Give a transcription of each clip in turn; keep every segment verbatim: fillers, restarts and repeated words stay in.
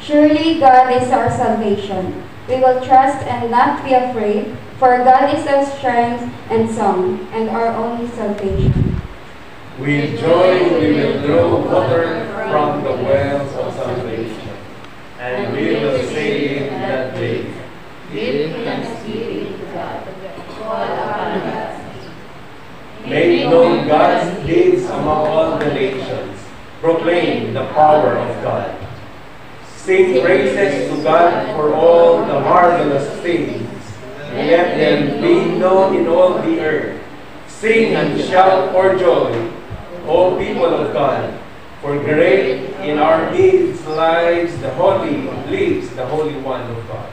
Surely God is our salvation. We will trust and not be afraid, for God is our strength and song, and our only salvation. With joy we will draw water from the wells of salvation, and we will say in that day, Give thanks be to God, all upon us. make known God's deeds among all the nations, proclaim the power of God. Sing praises to God for all the marvelous things, let them be known in all the earth. Sing and shout for joy, O people of God, for great in our midst lies the Holy, lives the Holy One of God.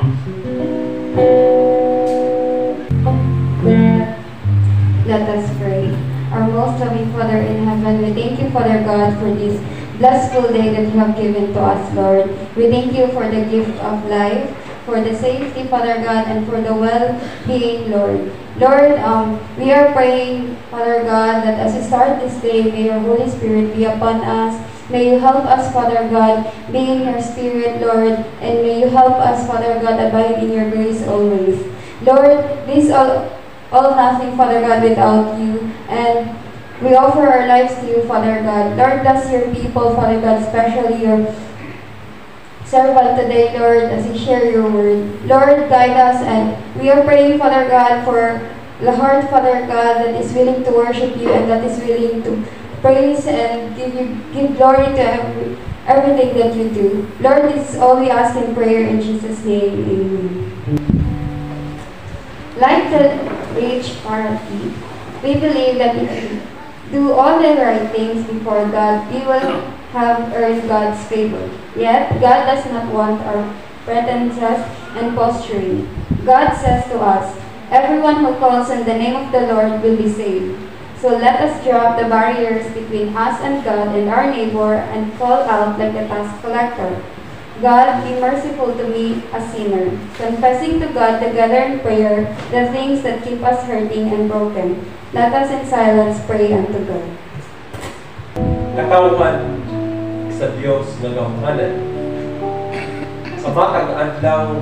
Let us pray. Our most loving Father in heaven, we thank you, Father God, for this blissful day that you have given to us, Lord. We thank you for the gift of life, for the safety, Father God, and for the well-being, Lord. Lord, um, we are praying, Father God, that as we start this day, may your Holy Spirit be upon us. May you help us, Father God, be in your Spirit, Lord, and may you help us, Father God, abide in your grace always. Lord, this all, all nothing, Father God, without you, and we offer our lives to you, Father God. Lord, bless your people, Father God, especially your servant today, Lord, as you share your word. Lord, guide us, and we are praying, Father God, for the heart, Father God, that is willing to worship you and that is willing to praise and give you give glory to every, everything that you do. Lord, this is all we ask in prayer in Jesus' name. Amen. Like the rich Pharisee, we believe that if we do all the right things before God, we will have earned God's favor. Yet, God does not want our pretenses and posturing. God says to us, everyone who calls on the name of the Lord will be saved. So let us drop the barriers between us and God and our neighbor and call out like the tax collector. God, be merciful to me, a sinner, confessing to God together in prayer the things that keep us hurting and broken. Let us in silence pray unto God. Katauhan sa Dios nga gamhanan. Sa matag adlaw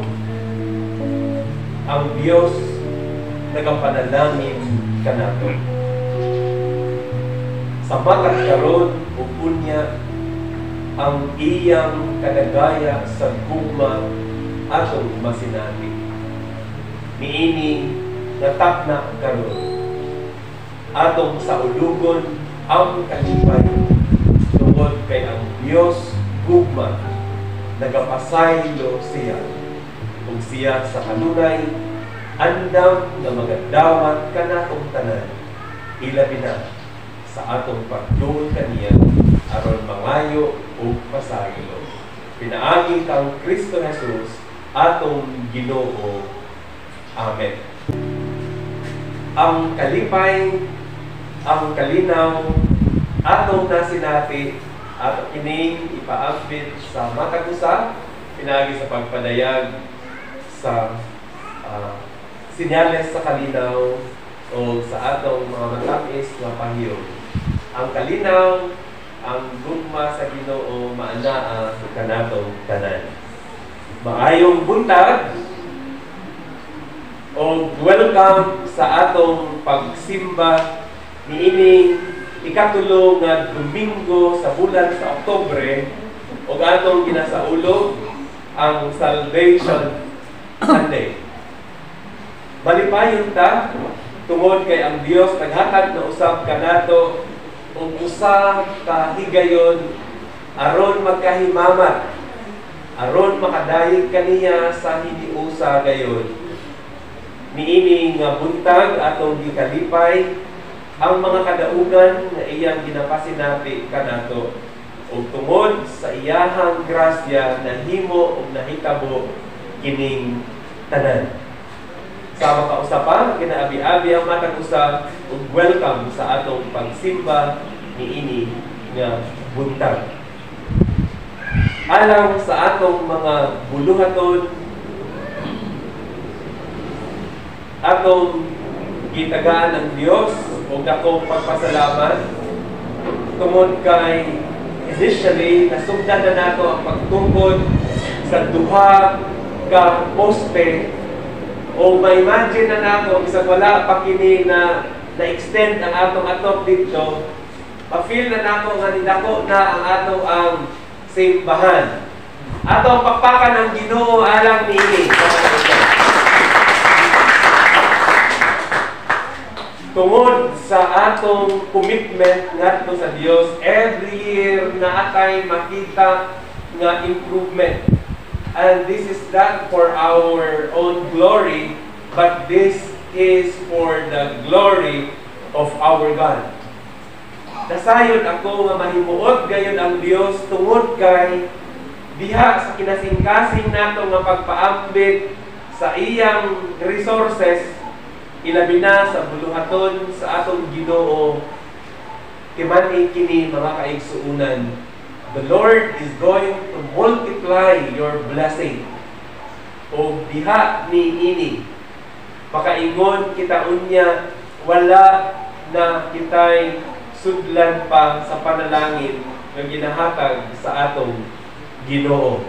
ang Dios nagapanalangin kanato. Sa matag karon ug unya ang iyang kadagaya sa gugma atong masinati. Niini natakna karon atong sa ulugon ang kalipay tungod kay ang Dios gugma nagapasaylo siya ug siya sa kanunay andam nga magadawat kanatong tanan ilabi na sa atong pagtuon kaniya aron mangayo ug pasaylo. Pinaagi kang Kristo Jesus atong Ginoo. Amen. Ang kalipay, ang kalinaw, atong nasinati at kining ipaambit sa matag usa pinaagi sa pagpadayag sa uh, sinyales sa kalinaw o sa atong mga matamis nga pahiyo. Ang kalinaw, ang gugma sa Ginoo maanaa kanatong tanan. Maayong buntag o welcome sa atong pagsimba niining ikatulo nga Domingo sa bulan sa Oktubre ug atong ginasaulo ang Salvation Sunday. Malipayon ta tungod kay ang Dios naghatag na usab kanato ug usa ka higayon aron magkahimamat aron makadayeg kaniya sa hiniusa gayon. Niini nga buntag atong gikalipay ang mga kadaugan nga iyang ginapasinati kanato ug tungod sa iyahang grasya nahimo ug nahitabo kining tanan. Sama ka usapa kinaabi-abi ang matag usa ug welcome sa atong pagsimba niini nga buntag. Alang sa atong mga buluhaton atong gitagaan ng Dios ug dakong pagpasalamat tungod kay initially nasugdan na nato ang pagtungkod sa duha ka poste o ma-imagine na nato bisag wala pa kini na na-extend ang atong atop dito, ma-feel na nato nga nidako na ang ato ang simbahan. Atong pakpakan ng Ginoo alang niini. Tungod sa atong commitment ngadto sa Dios, every year na atay makita nga improvement. And this is not for our own glory, but this is for the glory of our God. Dasayon ako nga mahimuot gayon ang Dios tungod kay diha sa kinasingkasing nato nga pagpaambit sa iyang resources, ilabi na sa buluhaton sa atong Ginoo, timan kini mga kaigsuunan. The Lord is going to multiply your blessing. O diha ni ini, makaingon kita unya, wala na kitay sudlan pa sa panalangin nga ginahatag sa atong Ginoo.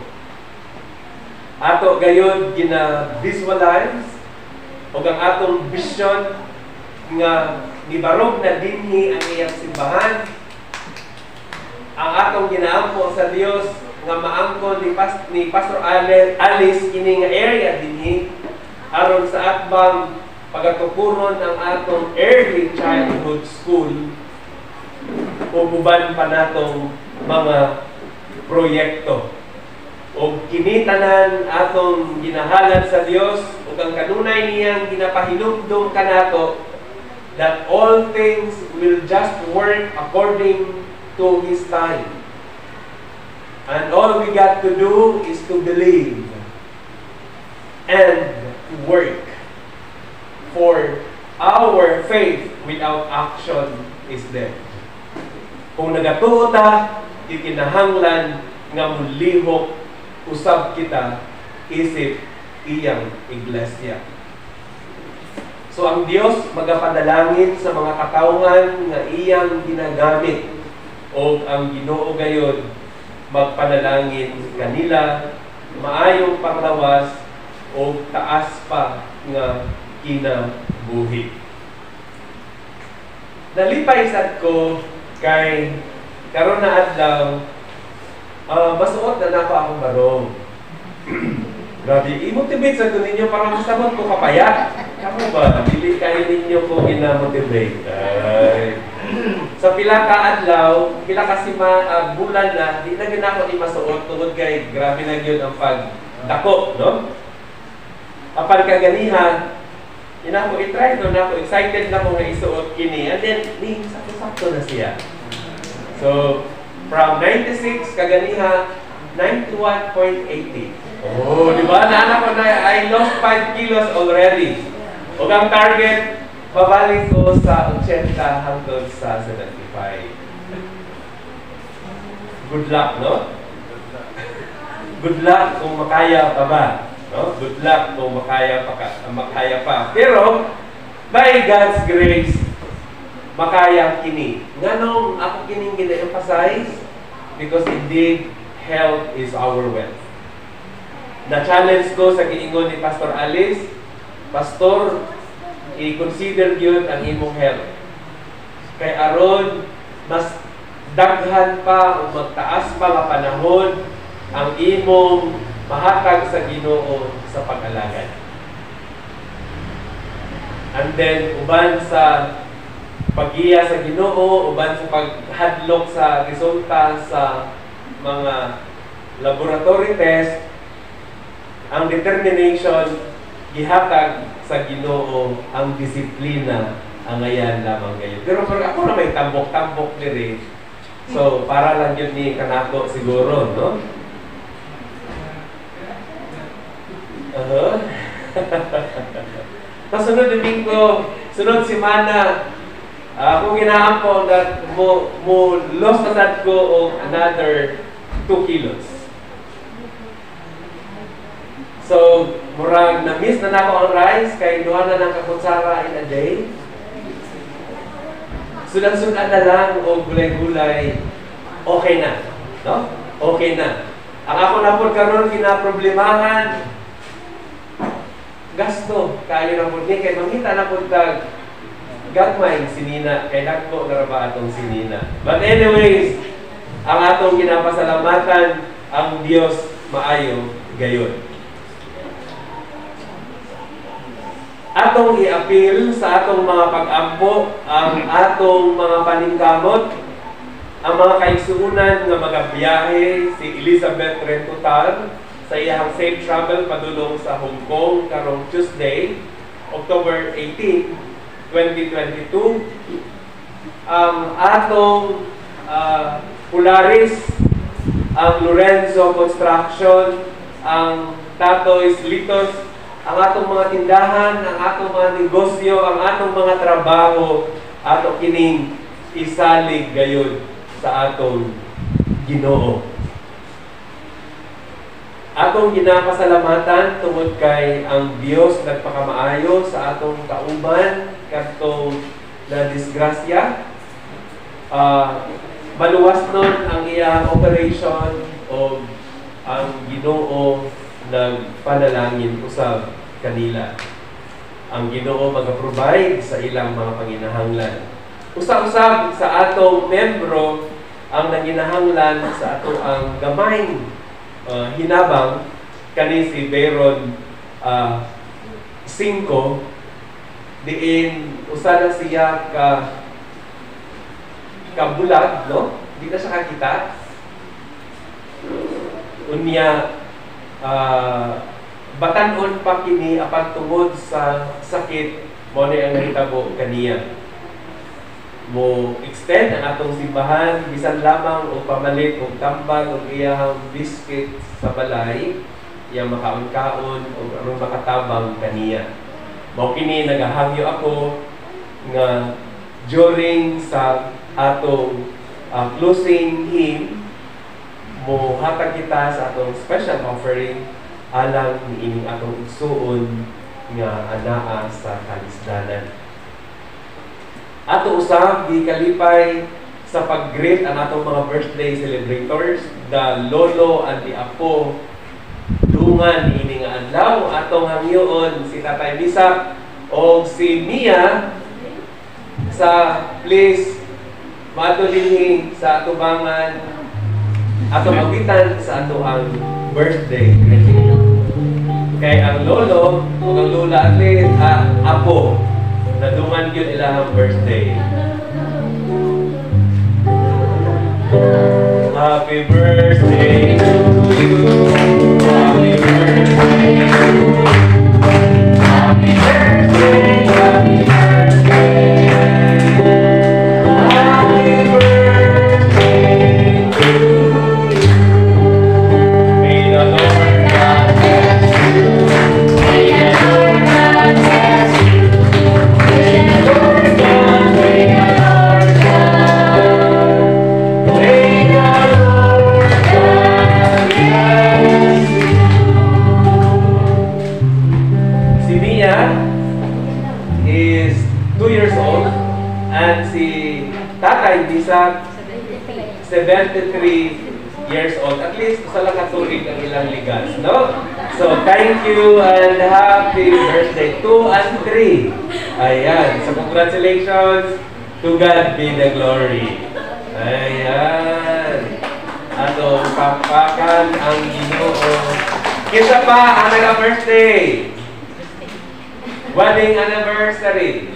Ato gayon gina-visualize o ang atong vision nga gibarog na dinhi ang iyang simbahan. Ang atong ginaampo sa Dios nga maangkon ni, Pas ni Pastor Alice kini nga area dinhi aron sa atbang pagatukuron ang atong early childhood school o uban pa natong mga proyekto. O kinitanan atong ginahalad sa Dios ug ang kanunay niyang ginapahinumdum kanato that all things will just work according to His time. And all we got to do is to believe and to work. For our faith without action is dead. Kung nagatuo ta, ikinahanglan nga mulihok usab kita isip iyang iglesia. So ang Dios magapadalangin sa mga katawhan nga iyang ginagamit o ang Ginoo gayon magpanalangin kanila maayong panglawas o taas pa nga kinabuhi. Nalipay sad ko kay karon na adlaw uh, masuot na nako akong barong. Grabe, i-motivate sa ninyo para masabot ko kapayat. Kamu ba? Dili kayo ninyo ko ina-motivate. Ay. Sa pila ka adlaw, pila ka sima uh, bulan na, di na gina ako ni masuot tungod kay grabe na gyud ang pagdako, no? Apan kaganihan, ina ko i-try no na ako, excited na ko nga isuot kini. And then ni sakto-sakto na siya. So, from ninety-six kaganiha ninety-one point eight zero. Oh, di ba? Naanak ko na, I lost five kilos already. O ang target, babalik ko sa eighty hanggang sa seventy-five. Good luck, no? Good luck kung makaya pa ba. No? Good luck kung makaya pa, ka, makaya pa. Pero, by God's grace, makaya kini. Nganong ako kining gina-emphasize? Because indeed, health is our wealth. Na-challenge ko sa giingon ni Pastor Alice, Pastor, i-consider yun ang imong health. Kay aron, mas daghan pa o magtaas pa nga panahon ang imong mahatag sa Ginoo sa pag-alagad. And then, uban sa pag-iya sa Ginoo, uban sa paghadlok sa resulta sa mga laboratory test, ang determination, gihatag sa Ginoo, ang disiplina, ang ayan lamang ngayon. Pero pag ako na may tambok-tambok diri, so para lang yun ni kanako siguro, no? Uh-huh. Kasunod domingo, sunod semana, ako uh, ginaampo that mo, mo lost na ko og another two kilos. So, murag na-miss na nako ang rice, kay duha na ng kakutsara in a day. Sudan-sudan na lang o gulay-gulay, okay na. No? Okay na. Ang ako na po karon kinaproblemahan, gasto. Kaya na po ni, kaya mangita na po tag gagmay sinina, kay nagpo na ba atong sinina. But anyways, ang atong ginapasalamatan, ang Dios maayo gayon. Atong i-appeal sa atong mga pag-ampo, ang atong mga paningkamot, ang mga kaigsuunan nga mga biyahe, si Elizabeth Rentotal, sa iyang safe travel padulong sa Hong Kong karong Tuesday, October eighteenth, twenty twenty-two. Ang atong uh, Polaris, ang Lorenzo Construction, ang Tatoy's Litos, ang atong mga tindahan, ang atong mga negosyo, ang atong mga trabaho, ato kining isalig gayon sa atong Ginoo. Atong ginapasalamatan tungod kay ang Dios nagpakamaayo sa atong kauban kadtong na disgrasya. Uh, maluwas nun ang iyang operation o ang Ginoo nagpanalangin usab kanila. Ang Ginoo mag-provide sa ilang mga panginahanglan. Usab-usab sa atong membro ang nanginahanglan sa ato ang gamay uh, hinabang kani si Bayron uh, Cinco diin usa na siya ka kabulag, no? Di na siya kakita. Unya uh, batanon pa kini apan tungod sa sakit mo na ang nahitabo kaniya. Mo extend ang atong simbahan bisan lamang o pamalit o tambal o iyang biscuit sa balay, iyang makaon-kaon o aron makatabang kaniya. Mao kini nagahangyo ako nga during sa atong uh, closing hymn mo hatag kita sa atong special offering alang niining atong igsuon nga anaa sa kalisdanan. Ato usab gikalipay sa pag-greet ang atong mga birthday celebrators, the lolo and the apo dungan niining nga adlaw. Atong hangyoon si Tatay Bisak o si Mia sa please maato dinhi sa atubangan atong agitan sa ato ang birthday greeting. Kay ang lolo o ang lola at uh, apo nadungan yun ilang birthday. Happy birthday to you. Happy birthday to you. Happy birthday, happy birthday. Happy birthday to you. May the Lord God bless you. May the Lord God bless you. May the Lord God, may the Lord God, may the Lord God bless you. Si Mia is two years old and si Tatay Bisak seventy-three years old. At least sa lang katuig ang ilang ligas, no? So, thank you and happy birthday. Two and three. Ayan. So, congratulations. To God be the glory. Ayan. Ano, papakan ang Ginoo. Kisa pa ang nag-birthday. Wedding anniversary.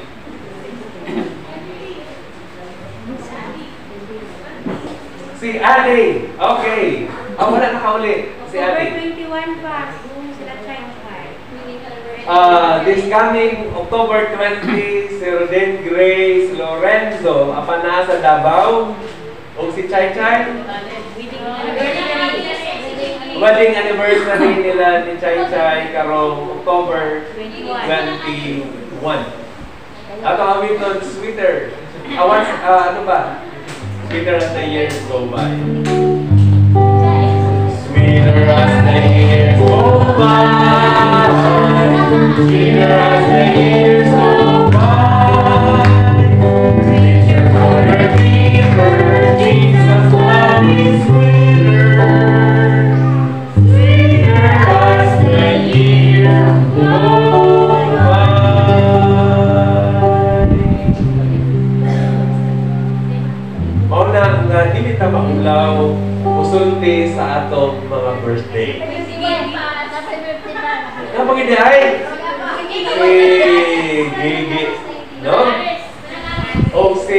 Si Adi. Okay. Ah, wala nakauli. Si Adi. October twenty-one pa. Sila twenty-five. Uh, this coming October twentieth, si Roden Grace Lorenzo, apan na sa Davao. O si Chay Chay. Wedding anniversary nila ni Chay Chay karong October twenty-one. Ato kami ito, sweeter. Awas, uh, ano ba? Sweeter as the years go by. Sweeter as the years go by. Sweeter as the years go by. Richer for deeper, Jesus' love is sweeter. na nga dili ta maulaw usulti sa atong mga birthday. Kapag hindi ay eh, gigi, no? O si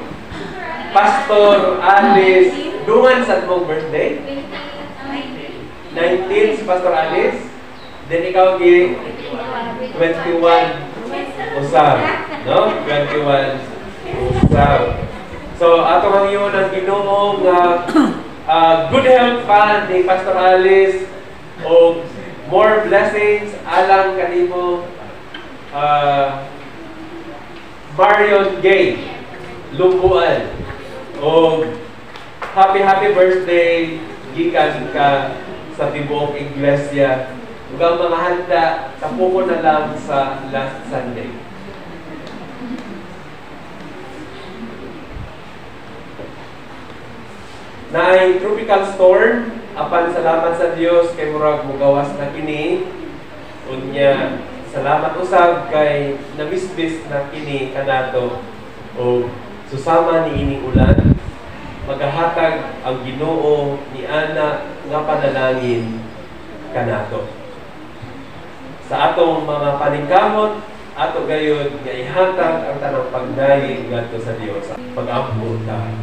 Pastor Alice, dungan sa mong birthday? nineteen si Pastor Alice. Then ikaw gi twenty-one usab, no? twenty-one usab. So ato ang yun ang Ginoo nga uh, good health pa ni Pastor Alice o more blessings alang kanimo uh, Marion Gay Lumbuan o happy happy birthday gikan ka sa tibuok iglesia ug ang mga handa tapuko na lang sa last Sunday. Naay tropical storm apan salamat sa Dios kay murag mugawas na kini unya salamat usab kay nabisbis na kini kanato o susama ni ining ulan magahatag ang Ginoo ni ana nga panalangin kanato sa atong mga paningkamot ato gayud nga ihatag ang tanang pagdayon ngadto sa Dios pag-ampo ta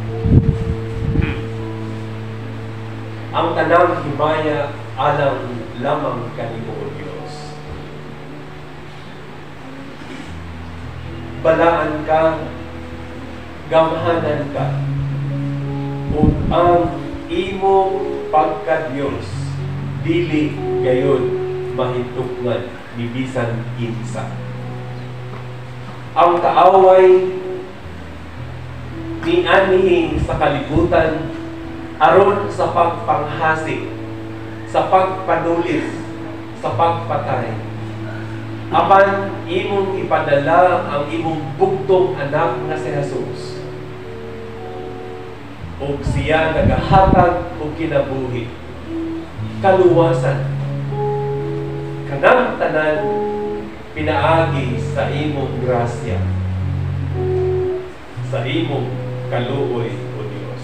ang tanang himaya alang lamang kanimo o Dios. Balaan ka, gamhanan ka, ug ang imong pagka-Dios dili gayon mahitukngan ni bisan kinsa. Ang kaaway ni anhi sa kalibutan aron sa pagpanghasik, sa pagpanulis, sa pagpatay. Apan imong ipadala ang imong bugtong anak nga si Jesus. Ug siya nagahatag og kinabuhi, kaluwasan. Kanang tanan pinaagi sa imong grasya, sa imong kaluoy o Dios.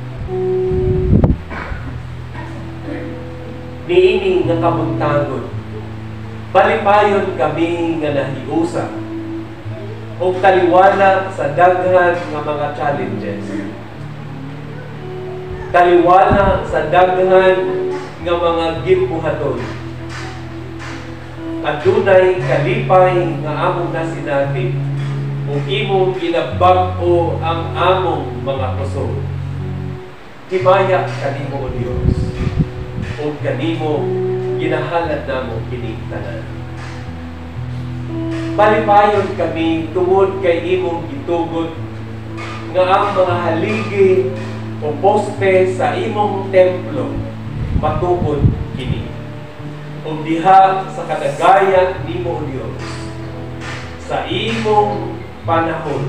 Niini nga kabuntagon, balipayon kami nga nahiusa o taliwala sa daghan nga mga challenges. Taliwala sa daghan nga mga gimbuhaton. Adunay kalipay nga among nasinati ug imong ginabag-o ang among mga puso. Himaya kanimo o Dios. O kanimo ginahalad namo kining tanan. Balipayon kami tungod kay imong gitugot nga ang mga haligi o poste sa imong templo matukod kini. O diha sa kadagaya nimo o Dios sa imong panahon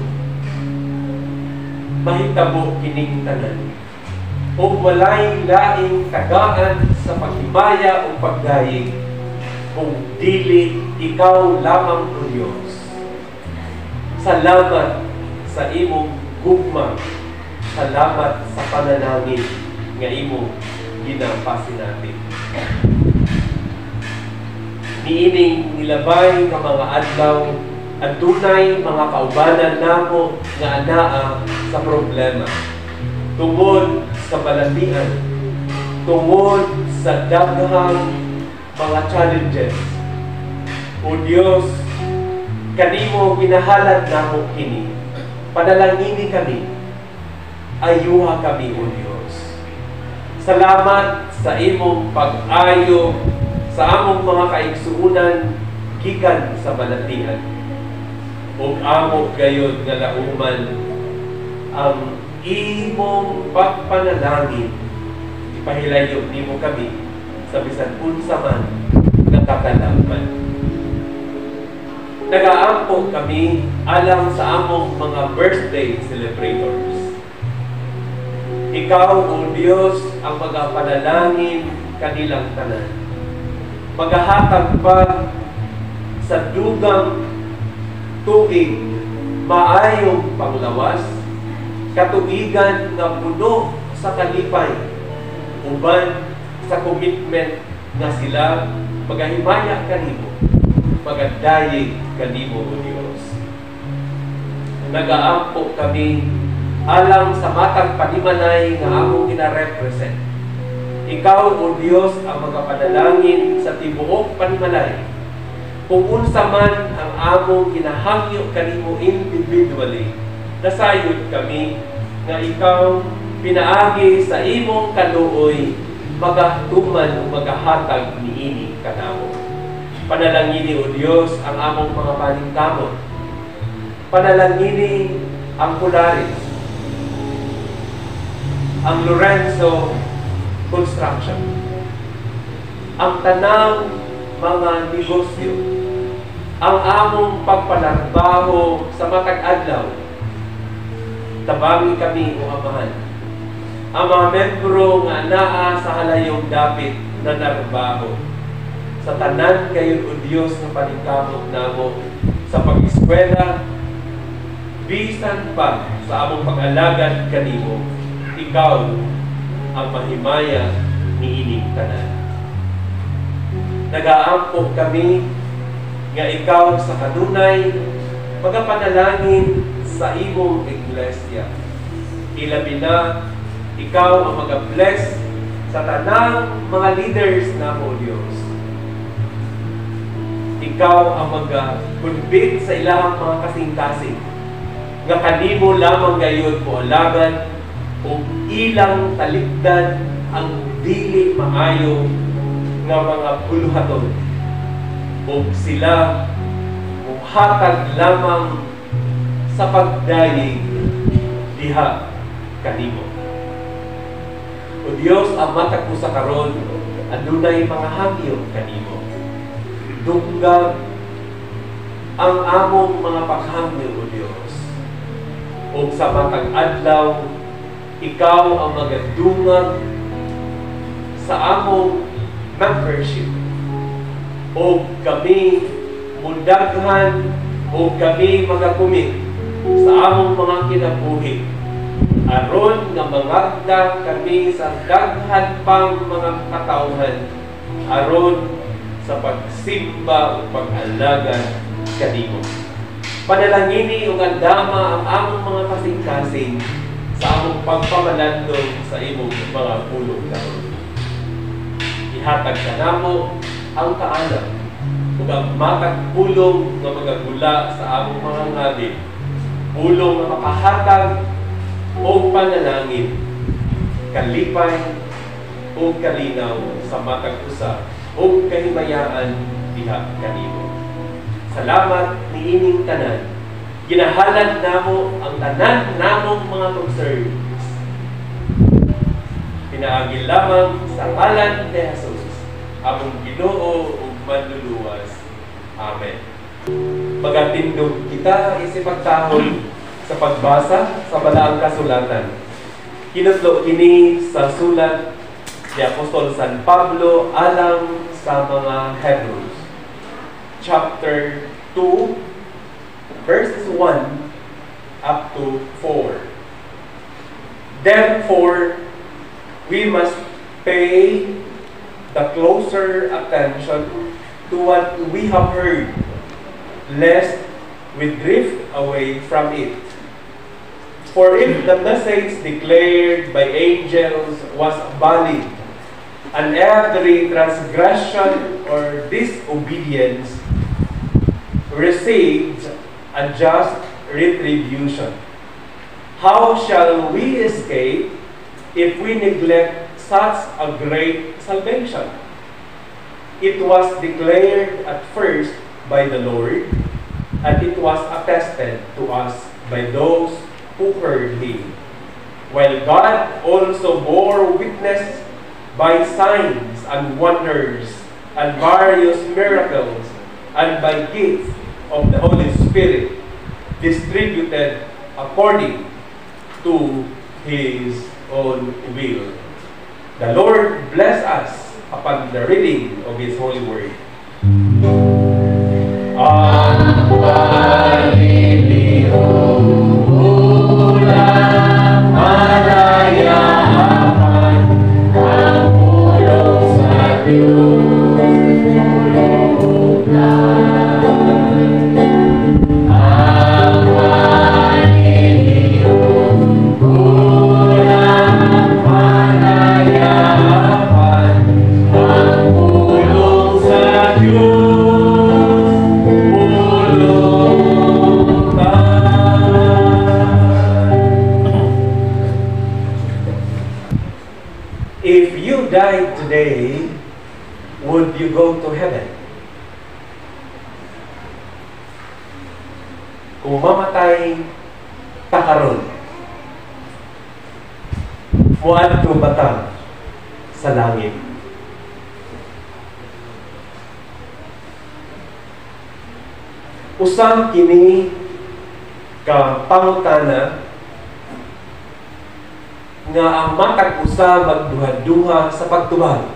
mahitabo kining tanan. O walay laing tagaan sa paghimaya o pagdayeg kung dili ikaw lamang o Diyos. Salamat sa imong gugma, salamat sa panalangin nga imong ginapasin natin. Niining nilabay nga mga adlaw adunay mga kaubanan namo nga anaa sa problema tungod sa balatian, tungod sa daghang mga challenges. O Dios, kanimo ginahalad namo kini. Panalangini kami. Ayuha kami, O Dios. Salamat sa imong pag-ayo sa among mga kaigsuunan gikan sa balatian. Ug amo gayud nga lauman ang imong pagpanalangin, ipahilayo nimo kami sa bisan unsa man nga katalagman. Nagaampo kami alang sa among mga birthday celebrators. Ikaw, O Diyos, ang magapanalangin kanilang tanan. Maghahatag pa sa dugang tuig maayong panglawas, katuigan nga puno sa kalipay, uban sa commitment nga sila magahimaya kanimo, magadayig kanimo o Dios. Nagaampo kami alang sa matag panimalay nga among gina-represent. Ikaw o Dios ang magapadalangin sa tibuok panimalay. Kung unsa man ang among ginahangyo kanimo individually, nasayod kami nga ikaw pinaagi sa imong kaluoy magahtuman o magahatag niini kanamo. Panalangini o Dios ang among mga paningkamot. Panalangini ang Polaris, ang Lorenzo Construction, ang tanang mga negosyo, ang among pagpalarbaho sa matag adlaw. Tabangi kami o Amahan, ang mga membro nga naa sa halayong dapit na narbaho. Sa tanan kayo o Diyos na paningkamot namo sa pag-eskwela, bisan pa sa among pag-alagad kanimo, ikaw ang mahimaya ni ining tanan. Nagaampo kami nga ikaw sa kanunay magapanalangin sa imong iglesia. Ilabi na ikaw ang mag-bless sa tanang mga leaders na mo, Diyos. Ikaw ang mag-convict sa ilang mga kasing-kasing nga kanimo lamang gayon mo alagan o ilang talikdan ang dili maayo nga mga puluhaton o sila muhatag lamang sa pagdayig diha kanimo. O Dios, ang matag ko sa karon adunay mga hangyo kanimo. Dunggag ang among mga paghangyo, O Dios. O sa matag adlaw, ikaw ang magadungag sa among membership. O kami mundaghan o kami magakumit sa among mga kinabuhi. Aron nga mangagda kami sa daghan pang mga katawhan aron sa pagsimba o pag-alaga kanimo. Panalangini ug andama ang among mga kasing-kasing sa among pagpamalandong sa imong mga pulong karon. Ihatag kanamo ang kaalam ug ang matag pulong nga magagula sa among mga ngabi, pulong nga makahatag o panalangin, kalipay o kalinaw sa matag usa o kahimayaan diha kanimo. Salamat niining tanan. Ginahalad namo ang tanan namong mga concerns. Pinaagi lamang sa ngalan ni Jesus, among Ginoo ug manluluwas. Amen. Magatindog kita isip pagtahon sa pagbasa sa balaang kasulatan. Kinutlo kini sa sulat ni Apostol San Pablo alang sa mga Hebrews. Chapter two, verses one up to four. Therefore, we must pay the closer attention to what we have heard, lest we drift away from it. For if the message declared by angels was valid, and every transgression or disobedience received a just retribution, how shall we escape if we neglect such a great salvation? It was declared at first by the Lord, and it was attested to us by those who heard him, while God also bore witness by signs and wonders and various miracles and by gift of the Holy Spirit distributed according to his own will. The Lord bless us upon the reading of his holy word. Ang palilihong ulan died today, would you go to heaven? Kung mamatay ka karon, muadto ba ta sa langit? Usang kini ka pangutana nga ang matag usa magduha-duha sa pagtubag.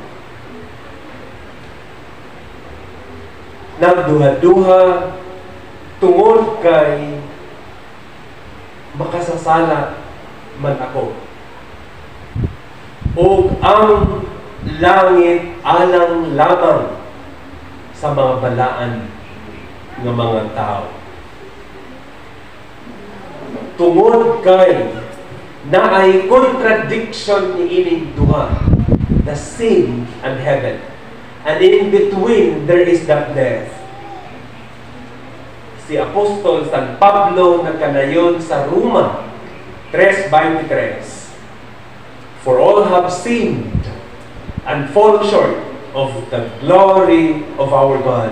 Nagduha-duha tungod kay makasasala man ako. O ang langit alang lamang sa mga balaan ng mga tao. Tungod kay na ay contradiction ni ining duha, the sin and heaven. And in between, there is that death. Si Apostol San Pablo nagkanayon sa Roma three twenty-three. For all have sinned and fall short of the glory of our God.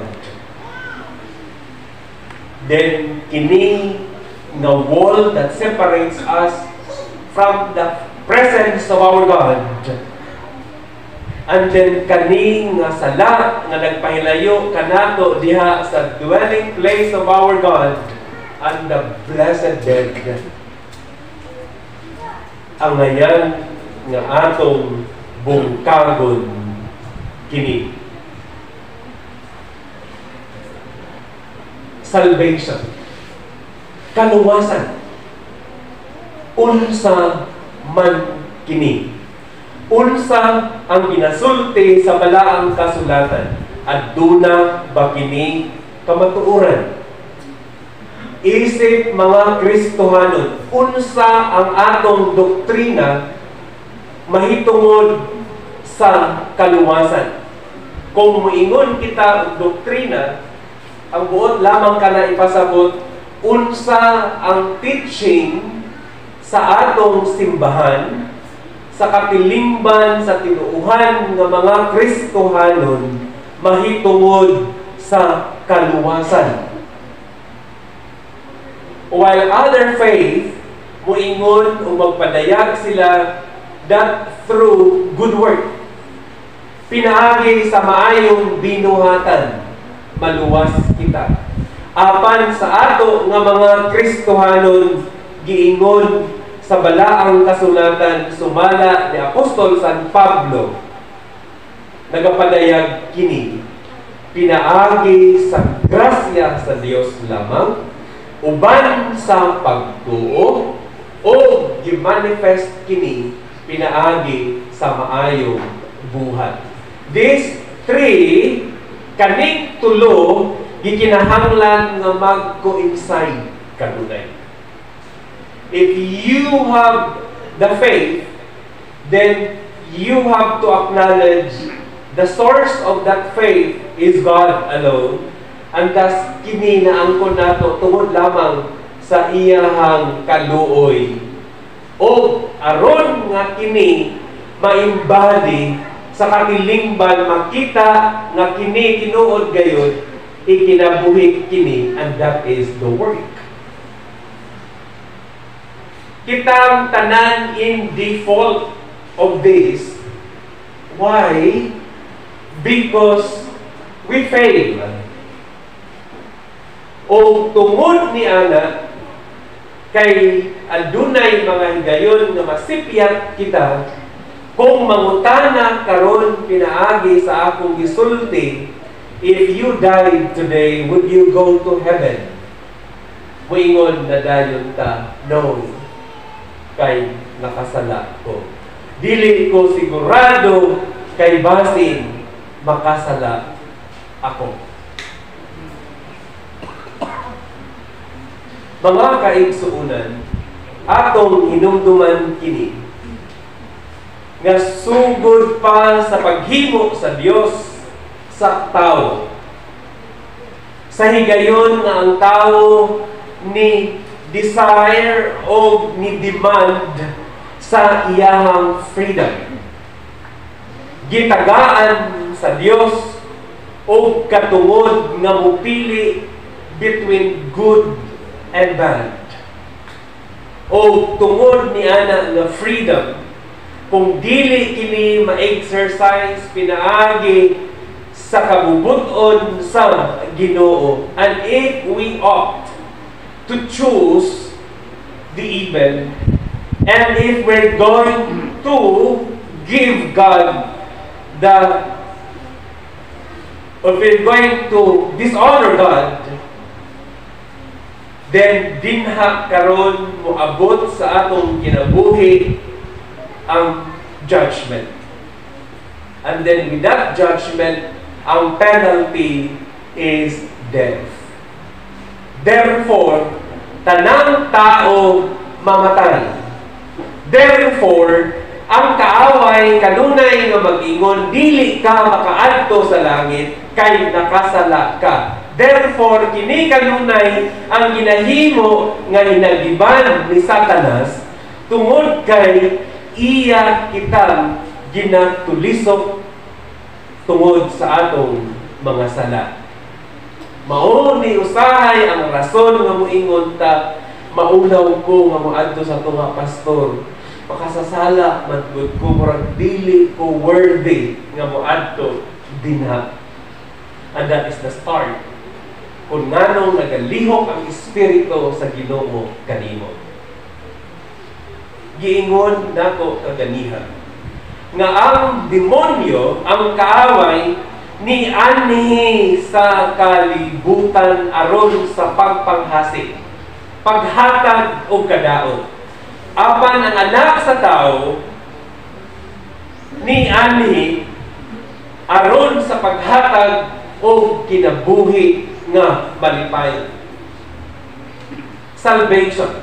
Then kini nga wall that separates us from the presence of our God. And then kani nga sala nga nagpahilayo kanato diha sa dwelling place of our God and the blessed dead. Ang ngayon nga atong bungkagon kini. Salvation. Kaluwasan. Unsa man kini. Unsa ang ginasulti sa balaang kasulatan? Aduna ba kini kamatuoran? Isip mga Kristohanon, unsa ang atong doktrina mahitungod sa kaluwasan? Kung muingon kita og doktrina, ang buot lamang kana ipasabot unsa ang teaching sa atong simbahan sa katilingban sa tinuuhan ng mga Kristohanon mahitungod sa kaluwasan. While other faith muingon o magpadayag sila that through good work, pinaagi sa maayong binuhatan, maluwas kita. Apan sa ato nga mga Kristohanon giingon sa balaang kasulatan sumala ni Apostol San Pablo, nagapadayag kini, pinaagi sa grasya sa Dios lamang, uban sa pagtuo, o gimanifest kini, pinaagi sa maayong buhat. These three, kaning tulo, gikinahanglan nga mag-coincide kanunay. If you have the faith, then you have to acknowledge the source of that faith is God alone. And thus, kini na angkon nato tungod lamang sa iyahang kaluoy. O aron nga kini maimbadi sa katilingban makita nga kini tinuod gayon, ikinabuhi kini, and that is the work. Kitang tanan in default of this. Why? Because we fail. O tungod ni ana, kay adunay mga higayon nga masipyat kita, kung mangutana karon pinaagi sa akong gisulti, if you died today, would you go to heaven? Muingon na dayon ta, no. Kay nakasala ko. Dili ko sigurado kay basin makasala ako. Mga kaigsuunan, atong hinumduman kini nga sugod pa sa paghimo sa Dios sa tao. Sa higayon nga ang tao ni desire o ni demand sa iyahang freedom. gitagaan sa Dios o katungod nga mupili between good and bad. O tungod ni ana nga freedom, kung dili kini ma-exercise pinaagi sa kabubuton sa Ginoo, and if we opt to choose the evil, and if we're going to give God the, or we're going to dishonor God, then dinha karon moabot sa atong kinabuhi ang judgment. And then with that judgment, ang penalty is death. Therefore, tanang tao mamatay. Therefore, ang kaaway kanunay nga mag-ingon, dili ka makaadto sa langit kay nakasala ka. Therefore, kini kanunay ang ginahimo nga hinagiban ni Satanas tungod kay iya kitang ginatulisok tungod sa atong mga sala. Mao ni usahay ang rason nga moingon ta, maunaw ko nga moadto sa tunga pastor, makasasala matgud ko, murag dili ko worthy nga moadto dinha. And that is the start kung nganong nagalihok ang espiritu sa Ginoo kanimo. Giingon nako kaganihan nga ang demonyo, ang kaaway, ni anhi sa kalibutan aron sa pagpanghasik, paghatag o kadaot. Apan ang anak sa tao ni anhi aron sa paghatag o kinabuhi nga malipay. Salvation,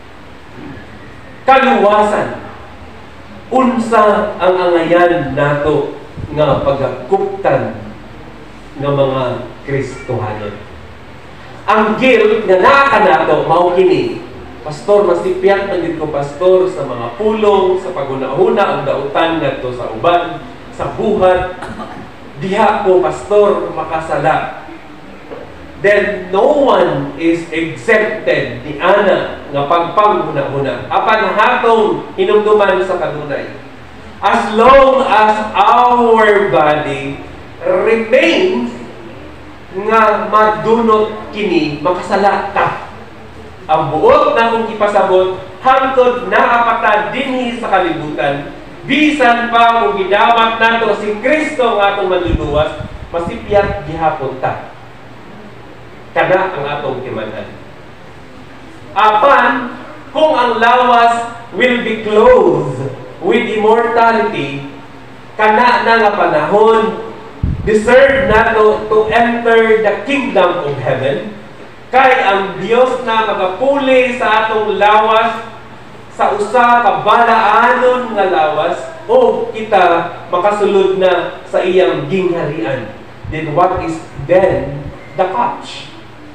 kaluwasan, unsa ang angayan nato nga pagakuptan nga mga Kristohanon. Ang guilt nga naa nato mao kini, pastor, masipyat man gid ko pastor sa mga pulong, sa paguna-una ang dautan ngadto sa uban, sa buhat, diha ko pastor makasala. Then no one is exempted ni ana nga pagpanghuna-huna apan hatong hinumduman sa kanunay. As long as our body remains nga madunot kini, makasala ta. Ang buot na kung ipasabot hangtod naapata dinhi sa kalibutan, bisan pa kung gidawat nato si Kristo nga atong manluluwas, masipyat gihapon ta. Kada ang atong timanan. Apan kung ang lawas will be clothed with immortality, kana na nga panahon deserve nato to enter the kingdom of heaven, kay ang Dios na magapuli sa atong lawas sa usa ka balaanon nga lawas o kita makasulod na sa iyang gingharian. Then what is then the catch?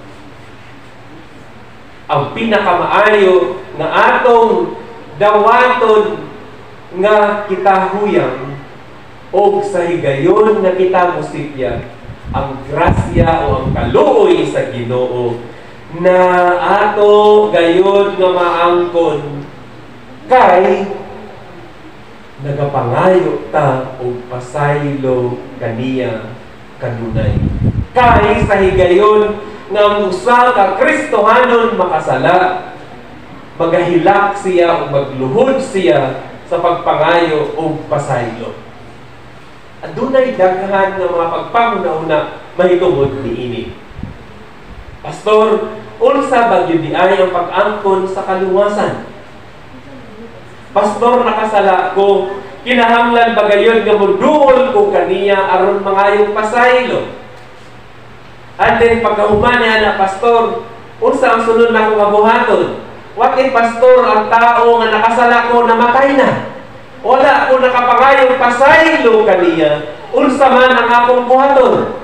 Ang pinakamaayo nga atong dawaton nga kita huyang o sa higayon nga kita musipya ang grasya o ang kaluoy sa Ginoo na ato gayon nga maangkon kay nagapangayo ta og pasaylo kaniya kanunay. Kay sa higayon nga ang usa ka Kristohanon makasala, magahilak siya o magluhod siya sa pagpangayo o pasaylo. At dunay daghan nga mga pagpanguna-una mahitungod niini. Pastor, unsa ba gyud diay ang pag-angkon sa kaluwasan? Pastor, nakasala ko, kinahanglan ba gayon nga moduol ko kaniya aron mangayong pasaylo? And then pagkahuman niya na, pastor, unsa ang sunod na akong abuhaton? What if, pastor, ang tao nga nakasala ko namatay na? Wala ko nakapangayong pasaylo kaniya, unsa man ang akong buhaton?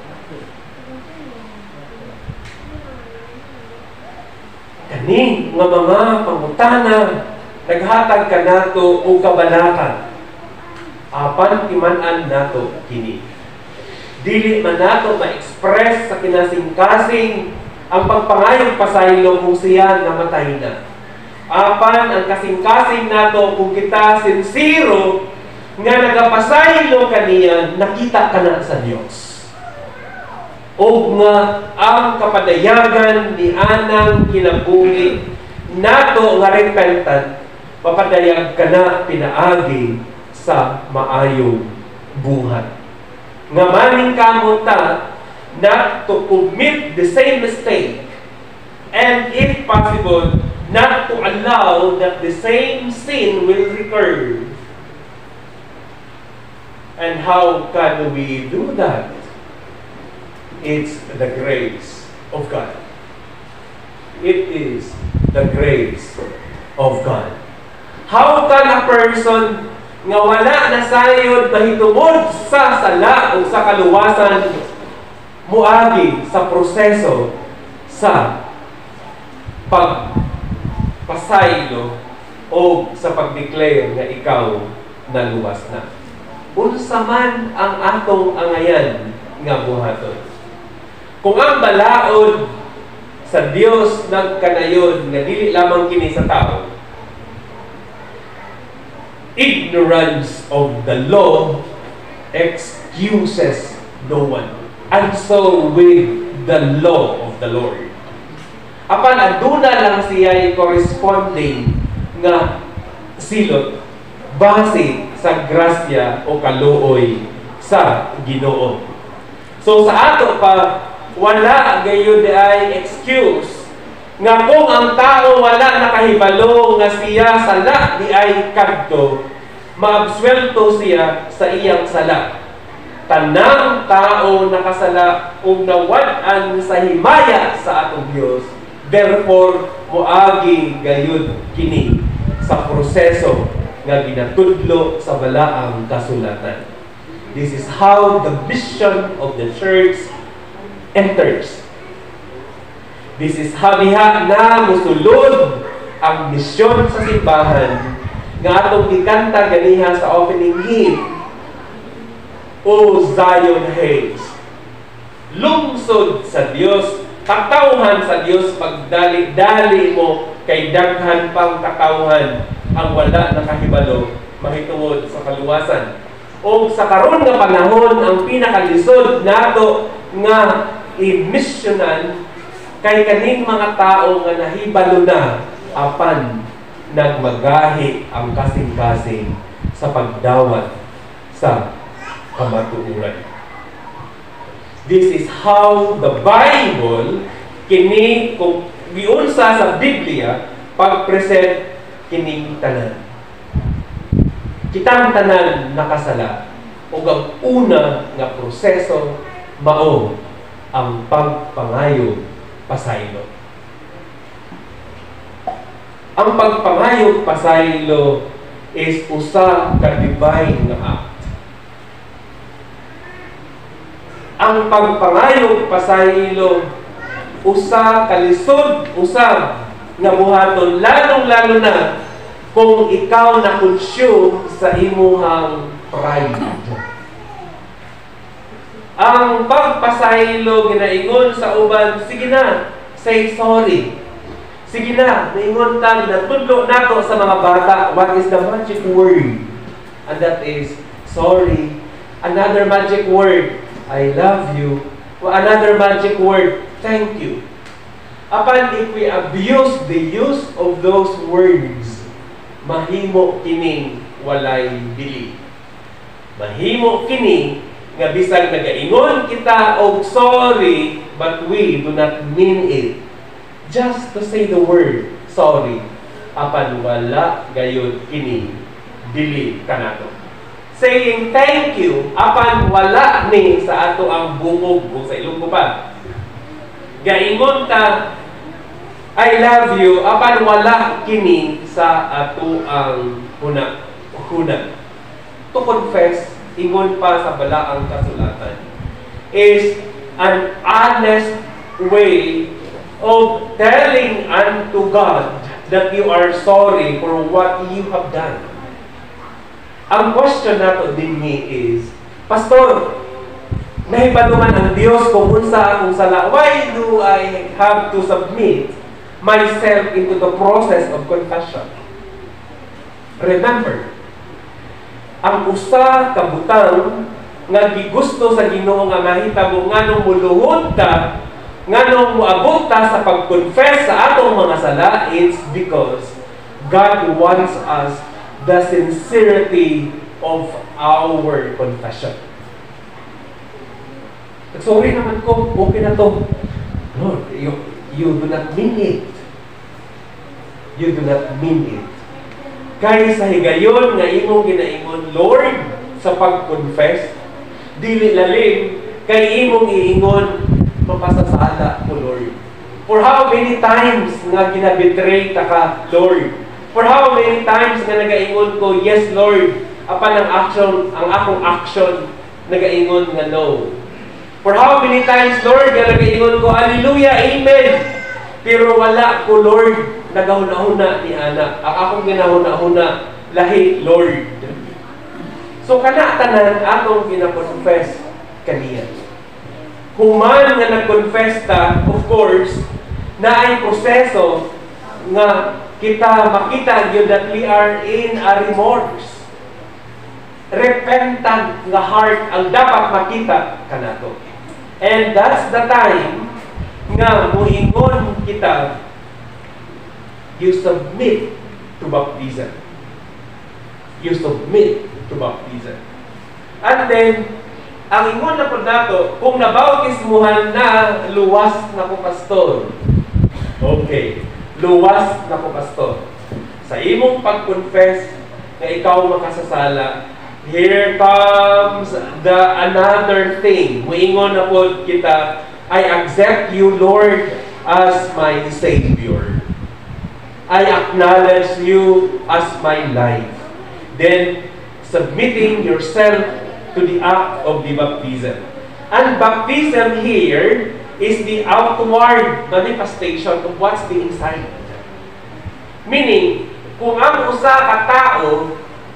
Kani nga mga pangutana naghatag kanato o kabanatan apan timan-an nato kini. Dili man nato ma-express sa kinasing-kasing ang pagpangayong pasaylo kung siya namatay na. Apan ang kasing-kasing nato kung kita sincero nga nagapasaylo kaniya, nakita ka na sa Dios. O nga ang kapadayagan ni anang kinabuhi nato nga repentant, papadayag ka na pinaagi sa maayong buhat. Nga maning kamuta not to commit the same mistake, and if possible, not to allow that the same sin will recur. And how can we do that? It's the grace of God. It is the grace of God. How can a person nga wala na sayod mahitungod sa sala o sa kaluwasan muagi sa proseso sa pagpasaylo o sa pag-declare nga ikaw naluwas na? Unsa man ang atong angayan nga buhaton. Kung ang balaod sa Dios nagkanayon nga dili lamang kini sa tao, ignorance of the law excuses no one. And so with the law of the Lord. Apan aduna lang siya corresponding nga silot base sa grasya o kaluoy sa Ginoo. So sa ato pa, wala gayon ay excuse nga kung ang tao wala nakahibalo nga siya sala di ay kadto, maabswelto siya sa iyang sala. Tanang tao nakasala ug nawad-an sa himaya sa atong Dios, therefore moagi gayud kini sa proseso nga ginatudlo sa balaang kasulatan. This is how the mission of the church enters. This is how diha na musulod ang misyon sa simbahan nga atong gikanta ganiha sa opening hymn, O Zion Heights. Lungsod sa Dios, katawhan sa Dios, pagdali-dali mo kay daghan pang katawhan ang wala nakahibalo mahitungod sa kaluwasan. O sa karon nga panahon, ang pinakalisod nato nga i-missionan kay kaning mga tao nga nahibalo na apan nagmagahi ang kasing-kasing sa pagdawat sa kamatuoran. This is how the Bible kini kung giunsa sa Biblia pag-present kining tanan. Kitang tanan nakasala ug ang una nga proseso mao ang pagpangayo pasaylo. Ang pagpangayo pasaylo is usa ka divine nga act. Ang pagpangayo pasaylo usa kalisod usa nga buhaton lalong-lalo na kung ikaw na consume sa imuhang pride. Ang pagpasaylo ginaingon sa uban, sige na, say sorry. Sige na, naingon ta, natudlo nato sa mga bata, what is the magic word? And that is, sorry. Another magic word, I love you. Another magic word, thank you. Apan if we abuse the use of those words, mahimo kining walay bili. Mahimo kini nga bisag nagaingon kita og sorry, but we do not mean it. Just to say the word sorry, apan wala gayud kini dili kanato. Saying thank you, apan wala ni sa ato ang bungog o sa Ilonggo pa. Gaingon ta I love you, apan wala kini sa ato ang huna. Huna. To confess, ingon pa sa balaang kasulatan, is an honest way of telling unto God that you are sorry for what you have done. Ang question nato dinhi is, Pastor, nahibaluman ang Dios kung unsa akong sala. Why do I have to submit myself into the process of confession? Remember, ang usa ka butang nga gigusto sa Ginoo nga mahitabo nganong muluhod ta, nganong moabot ta sa pag-confess sa atong mga sala, it's because God wants us the sincerity of our confession. Sorry naman ko, okay na to. No, you, you do not mean it. You do not mean it. Kaya sa higayon nga imong ginaingon, Lord, sa pag-confess, dili lalim, kay imong iingon, mapasasala ko, Lord. For how many times nga ginabetray ta ka, Lord? For how many times nga nagaingon ko, yes, Lord, apan ang action, ang akong action, nagaingon nga no. For how many times, Lord, nga nagaingon ko, hallelujah, amen. Pero wala ko, Lord, nagahuna-huna ni anak. Ang akong ginahuna-huna, lahi, Lord. So, kana-tanan atong ginakonfess kaniya. Human nga nag-confess ta, of course, na ay proseso nga kita makita yun that we are in a remorse. Repentant nga heart ang dapat makita kanato. And that's the time nga muingon kita, you submit to baptism. You submit to baptism. And then, ang ingon na po nato, kung nabautismuhan na, luwas na po pastor. Okay, luwas na po pastor. Sa imong pag-confess na ikaw makasasala, here comes the another thing. Muingon na po kita, I accept you, Lord, as my Savior. I acknowledge you as my life. Then, submitting yourself to the act of the baptism. And baptism here is the outward manifestation of what's the inside. Meaning, kung ang usa ka tao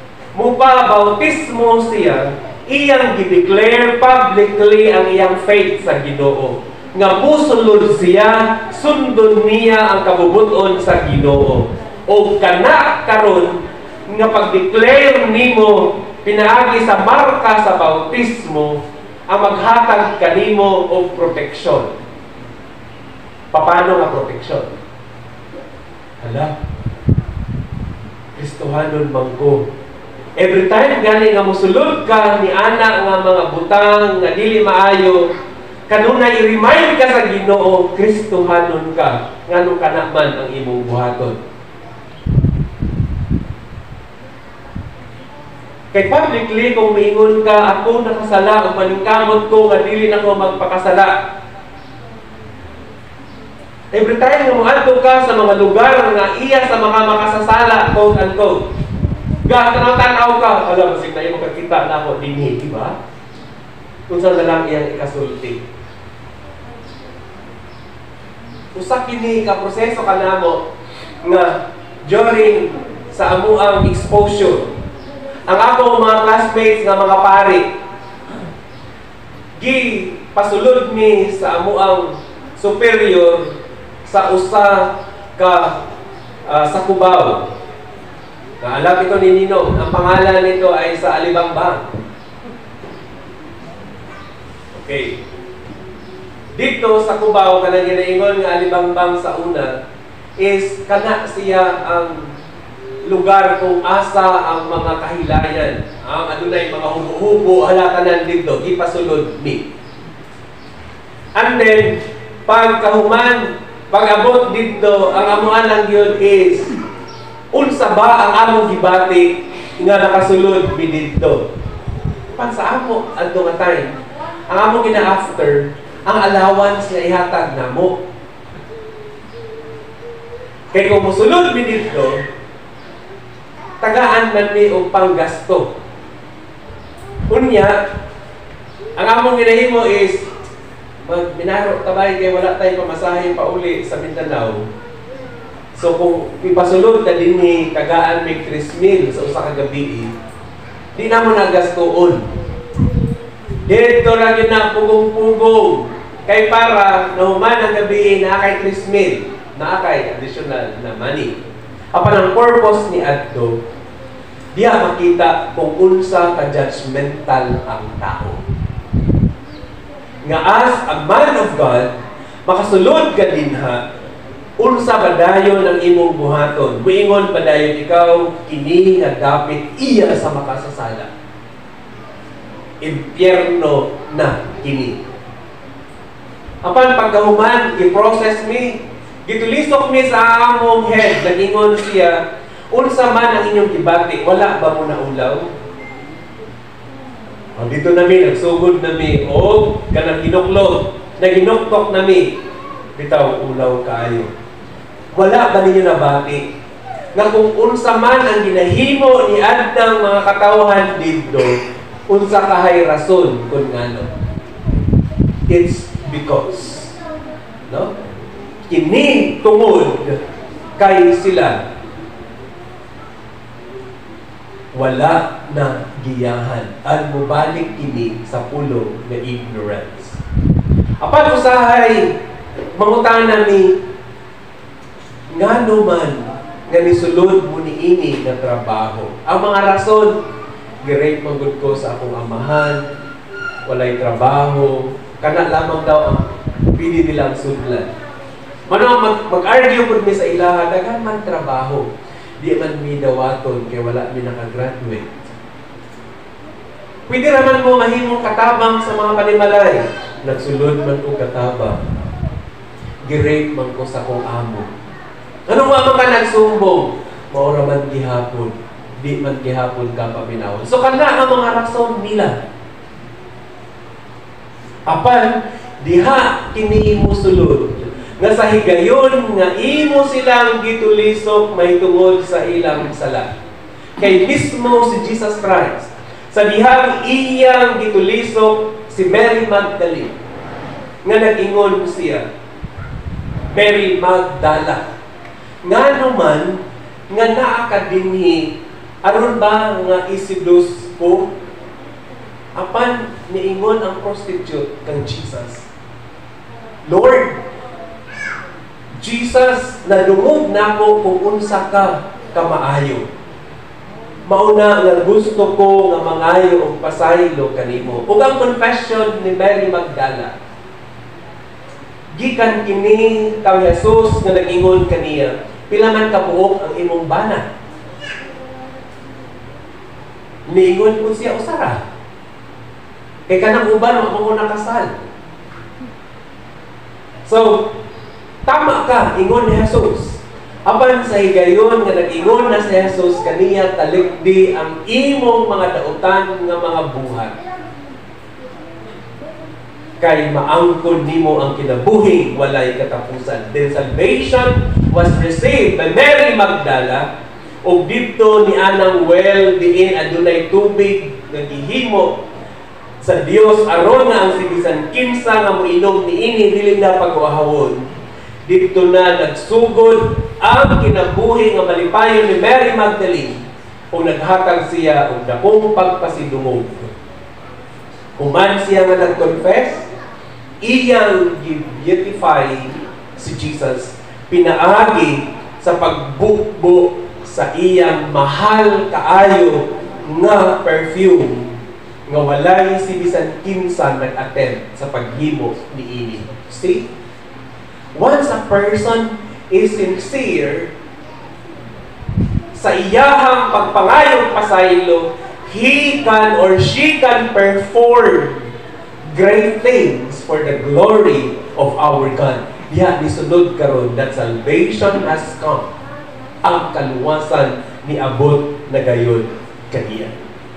mupabautismo siya, iyang gideclare publicly ang iyang faith sa Ginoo. Nga musulod siya, sundon niya ang kabubuton sa Ginoo. O kana karon nga pag-declare nimo pinaagi sa marka sa bautismo ang maghatag kanimo og proteksyon. Paano nga proteksyon? Hala, Kristohanon mangko. Every time gani nga musulod ka ni ana nga mga butang nga dili maayo, kanunay i-remind ka sa Ginoo, Kristohanon ka, ngano kana man ang imong buhaton. Kay publicly kung miingon ka, ako nakasala o paningkamot ko nga dili na ko magpakasala. Every time nga muadto ka sa mga lugar nga iya sa mga makasasala, quote unquote, ga, tanaw-tanaw ka, alam, masig na yung magkakita na ako, dinhi, di ba? Kung saan na lang iyang ikasulti. Usa kini ka proseso ka namo nga during sa amuang exposure. Ang ako mga classmates nga mga pari, gi pasulod mi sa amuang superior sa usa ka uh, sa Cubao. Naalap ito ni Nino. Ang pangalan nito ay sa Alibambang. Okay. Dito sa Cubao, kanang ginaingon nga Alibambang sa una, is kana siya ang lugar kung asa ang mga kahilayan. Ang adunay mga hubo-hubo, halatanan dito, ipasulod mi. And then, pagkahuman, pag-abot dito, ang amuan lang yun is, unsa ba ang among gibati nga nakasulod mi dito? Pan sa amo adto nga time, ang among gina-after ang allowance nga ihatag namo. Kay kung musulod mi dito, tagaan man mi og panggasto. Unya, ang among ginahimo is magminaro tabay kay wala tay pamasahe pa uli sa Mindanao. So kung ipasulod na din ni tagaan may tres mil sa usa ka gabi, di na mo nagastuon. Dito lang yun na pugong-pugong. Kay para nahuman ang gabi na kay three mil, na kay additional na money. Apan ang purpose ni adto, diya makita kung unsa ka judgmental ang tao. Nga as a man of God, makasulod ka dinha, unsa padayon ang imong buhaton. Muingon padayon ikaw, kini nga dapit iya sa makasasala. Impyerno na kini. Apan pagkahuman, i-process mi, gitulisok mi sa among head, nagingon siya, unsa man ang inyong gibati, wala ba mo na ulaw? O dito nami, nagsugod nami, o kanang ginuklog, naginuktok nami, bitaw ulaw kaayo. Wala ba ninyo nabati? Nga kung unsa man ang ginahimo ni adtang mga katawhan dito, unsa kahay rason kung ngano? It's because, no? Kini tungod kay sila wala na giyahan at mubalik kini sa pulo na ignorance. Apan usahay mangutana ni ngano man nga nisulod mo ni ini na trabaho. Ang mga rason, girate manggod ko sa akong amahan, walay trabaho, kana lamang daw ang pili nilang sudlan. Mano mag, mag-argue po mi sa ilaha, daghan man trabaho. Di man mi dawaton kay wala mi nakagraduate. Pwede raman mo mahimong katabang sa mga panimalay. Nagsulod man ko katabang. Girate man ko sa kong amo. Ano nga man ka nagsumbong? Maura man gihapon. Di man gihapon ka paminawon. So kana ang mga rason nila. Apan, diha kini imo sulod. Nga sa higayon nga imo silang gitulisok may tungod sa ilang sala. Kay mismo si Jesus Christ, sa dihang iyang gitulisok si Mary Magdalene, nga nag-ingon siya, Mary Magdala, nga naman nga naa ka dinhi aron ba nga isidus ko? Apan niingon ang prostitute kang Jesus, Lord, Jesus, nadungog na ko kung unsa ka kamaayo. Mauna nga gusto ko nga mangayo og pasaylo kanimo. Ug ang confession ni Mary Magdala, gikan kini kang Jesus nga nag-ingon kaniya, pila man kabuok ang imong bana. Niingon ko siya usara. Kay kanang uban wa mo nakasal. So, tama ka, ingon ni Jesus. Apan sa higayon nga nag-ingon na si Jesus kaniya talikdi ang imong mga dautan nga mga buhat. Kay maangkon nimo ang kinabuhi walay katapusan. The salvation was received by Mary Magdala ug dito ni anang well diin adunay tubig nga gihimo sa Dios aron nga ang sibisan kinsa nga moinom niini dili na pag-uahawon. Dito na nagsugod ang kinabuhi nga malipayon ni Mary Magdalene o naghatag siya og dakong pagpasidungog. Human siya nga nag-confess, iyang beautify si Jesus, pinaagi sa pagbukbo sa iyang mahal kaayo nga perfume nga walay si bisan kinsa nag-attend sa paghimo niini. See? Once a person is sincere sa iyahang pagpangayong pasaylo, he can or she can perform great things for the glory of our God. Diha nisulod karon that salvation has come. Ang kaluwasan ni abot na gayon kaniya.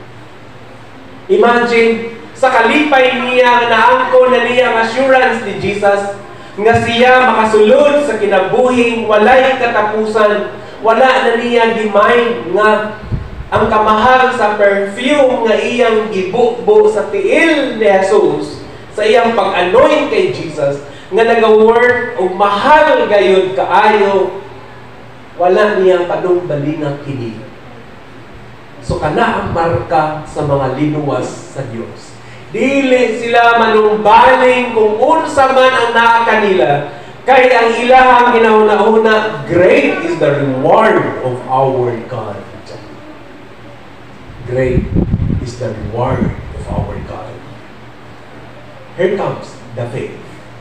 Imagine, sa kalipay niya na naangkon na niya ang assurance ni Jesus nga siya makasulod sa kinabuhing walay katapusan, wala na niya di-mind nga ang kamahal sa perfume nga iyang gibukbo sa tiil ni Jesus sa iyang pag-anoint kay Jesus nga nag-work o mahal gayud kaayo, wala niya panumbalingang kini. So kana ang marka sa mga linuwas sa Dios. Dili sila manumbaling kung unsa man ang naa kanila, kay ang ilahang ginauna-una, great is the reward of our God. Great is the reward of our God. Here comes the faith.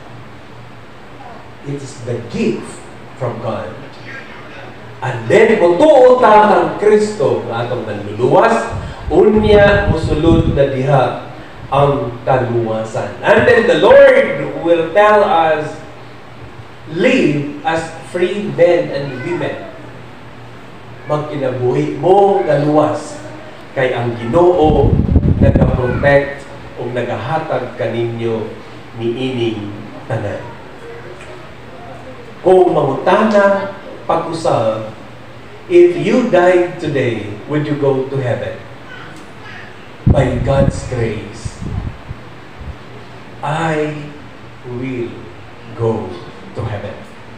It is the gift from God. And then, kung tuon ta kang Kristo na atong nanluluwas, unya musulod na diha ang kaluwasan. And then the Lord will tell us, live as free men and women. Magkinabuhi mo kaluwas, kay ang Ginoo nagaprotect o nagahatag kaninyo niining tanan. Kung mangutana pag-usab, if you died today, would you go to heaven? By God's grace, I will go to heaven.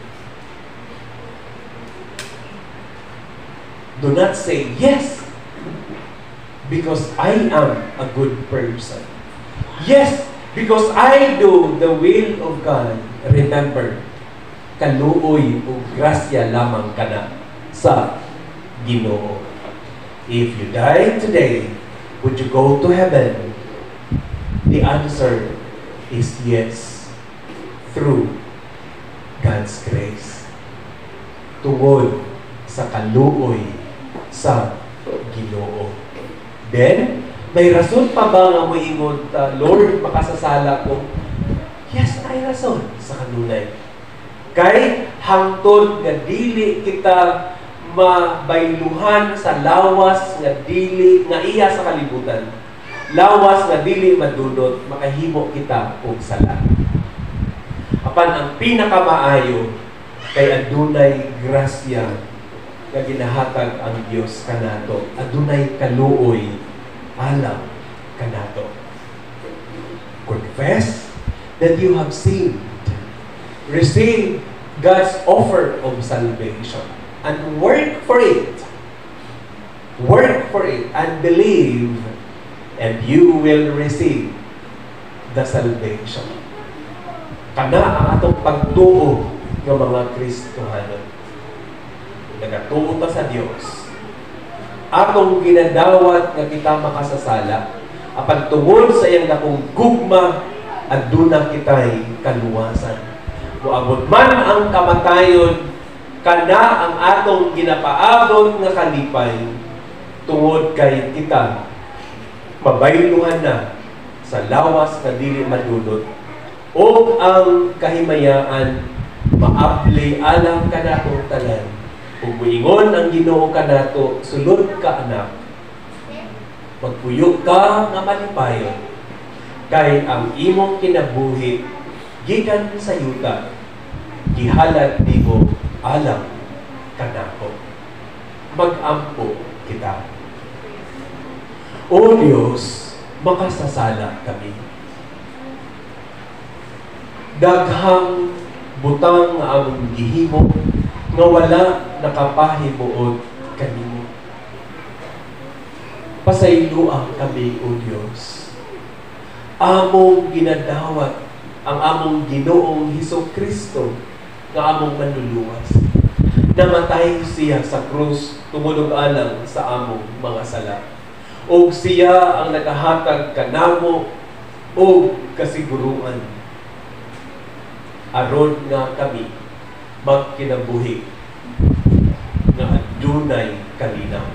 Do not say yes because I am a good person. Yes, because I do the will of God. Remember, kaluoy o grasya lamang kana sa Ginoo. If you die today, would you go to heaven? The answer is yes, through God's grace. Tungod sa kaluoy sa Ginoo. Then, may rason pa ba nga moingon ta, Lord, makasasala ko? Yes, may rason sa kanunay. Kay hangtod nga dili kita mabayluhan sa lawas nga dili nga iya sa kalibutan. Lawas nga dili madunot, makahimo kita og sala. Apan ang pinakamaayo kay adunay grasya nga ginahatag ang Dios kanato. Adunay kaluoy alam kanato. Confess that you have sinned. Receive God's offer of salvation and work for it. Work for it and believe, and you will receive the salvation. Kana ang atong pagtuo ng mga Kristohano. Nagatuo ta sa Dios. Atong ginadawat nga kita makasasala, apan tungod sa iyang dakong gugma, aduna kitay kaluwasan. Moabot man ang kamatayon, kana ang atong ginapaabot nga kalipay, tungod kay kita mabayluhan na sa lawas nga dili madunot, o ang kahimayaan maapli alang kanatong tanan. Kung muingon ang Ginoo kanato, sulod ka anak, magpuyo ka nga malipayon, kay ang imong kinabuhi gikan sa yuta, gihalad nimo alang kanako. Mag-ampo kita. O Diyos, makasasala kami. Daghang butang nga among gihimo nga wala nakapahimuot kanimo. Pasayloan kami, O Diyos. Among ginadawat ang among Ginoong Hesukristo nga among manluluwas. Namatay siya sa krus tumulog alang sa among mga sala. O siya ang nagahatag kanamo o kasiguruan. Aron nga kami magkinabuhi nga adunay kalinaw.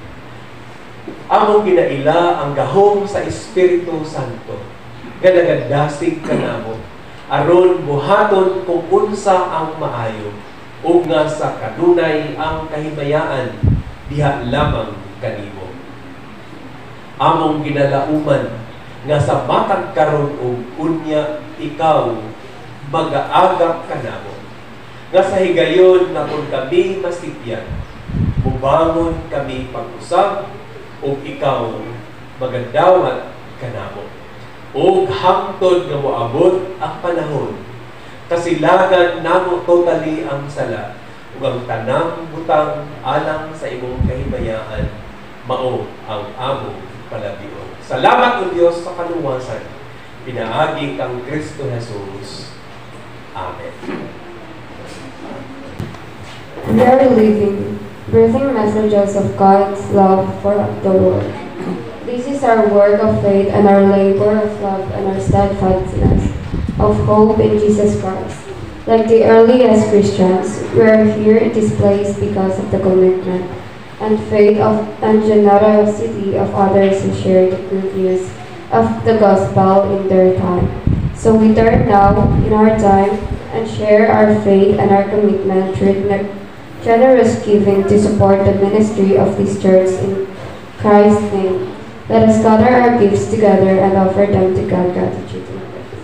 Among ginaila ang gahom sa Espiritu Santo, ganagadasig kanamo, aron buhaton kung unsa ang maayo, ug nga sa kanunay ang kahimayaan diha lamang kanimo. Among ginalauman nga sa matag karon og unya ikaw mag-aagap kanamo, nga sa higayon na kung kami masipyan, mubangon kami pag-usab, o ikaw magadawat kanamo. O hangtod nga moabot ang panahon, kasilagan namo totally ang sala, ug ang tanang butang alang sa imong kahimayaan, mao ang among palabion. Salamat o Dios sa kaluwasan. Pinaagi kang Kristo Jesus. Amen. We are living, breathing messages of God's love for the world. This is our work of faith and our labor of love and our steadfastness of hope in Jesus Christ. Like the earliest Christians, we are here in this place because of the commitment and faith of and generosity of others who share the good news of the gospel in their time. So we turn now in our time and share our faith and our commitment through generous giving to support the ministry of this church in Christ's name. Let us gather our gifts together and offer them to God gratitude and praise.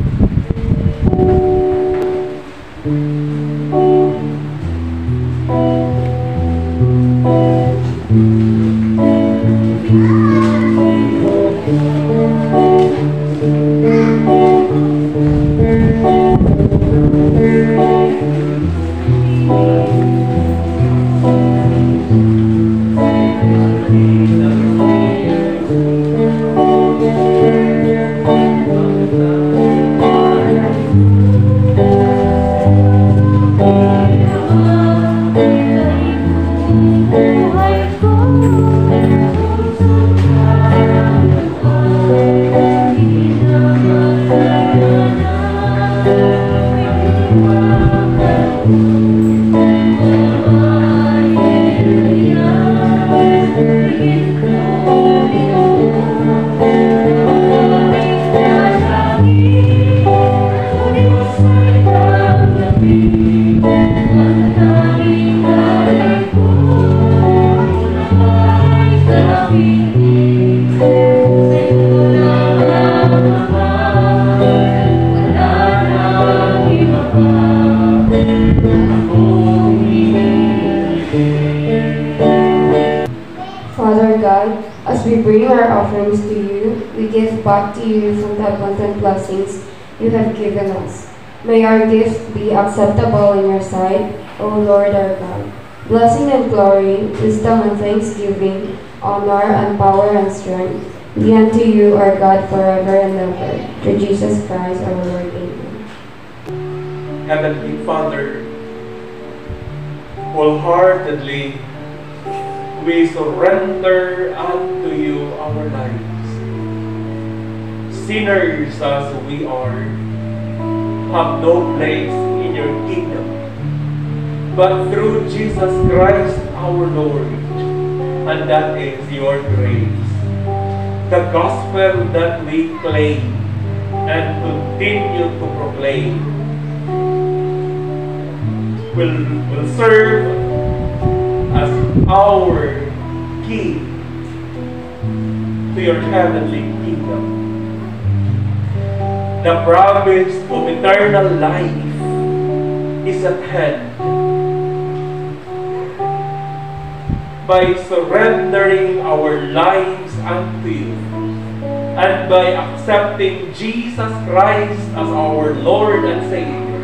Back to you from the abundant blessings you have given us. May our gifts be acceptable in your sight, O Lord our God. Blessing and glory, wisdom and thanksgiving, honor and power and strength be unto you, our God, forever and ever. Through Jesus Christ our Lord. Amen. Heavenly Father, wholeheartedly we surrender unto you our lives. Sinners as we are, have no place in your kingdom. But through Jesus Christ our Lord, and that is your grace, the gospel that we claim and continue to proclaim will, will serve as our key to your heavenly kingdom. The promise of eternal life is at hand. By surrendering our lives unto you and by accepting Jesus Christ as our Lord and Savior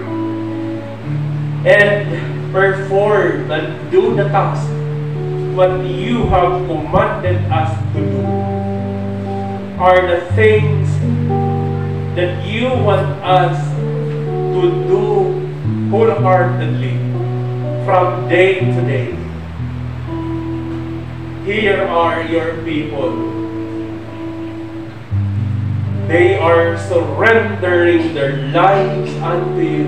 and perform and do the task what you have commanded us to do are the things that you want us to do wholeheartedly from day to day. Here are your people. They are surrendering their lives unto you.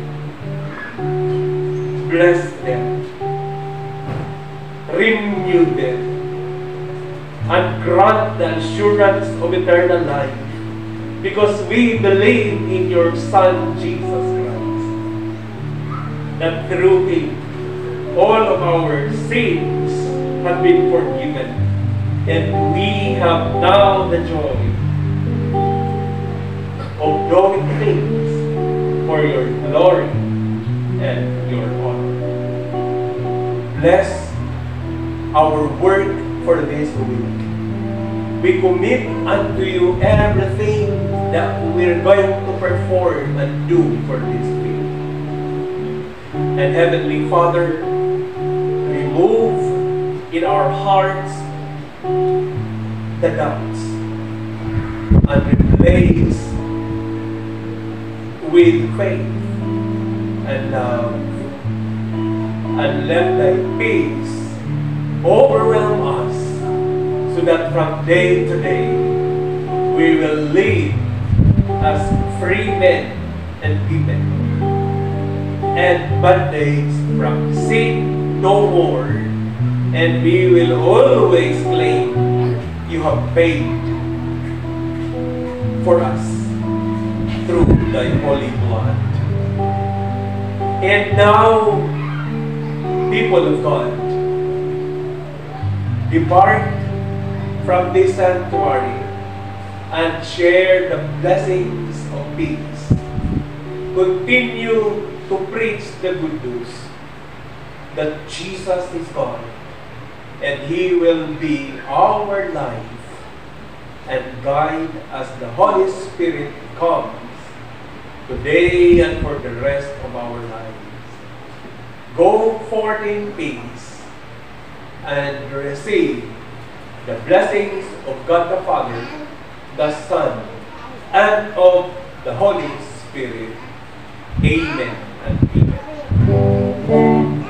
Bless them. Renew them. And grant the assurance of eternal life. Because we believe in your Son, Jesus Christ, that through Him, all of our sins have been forgiven, and we have now the joy of doing things for your glory and your honor. Bless our work for this week. We commit unto you everything that we're going to perform and do for this week. And Heavenly Father, remove in our hearts the doubts and replace with faith and love, and let thy peace overwhelm us, so that from day to day we will live as free men and women, and bad days from sin no more, and we will always claim you have paid for us through thy holy blood. And now, people of God, depart from this sanctuary and share the blessings of peace. Continue to preach the good news that Jesus is God, and He will be our life and guide as the Holy Spirit comes today and for the rest of our lives. Go forth in peace and receive the blessings of God the Father, the Son, and of the Holy Spirit. Amen and amen.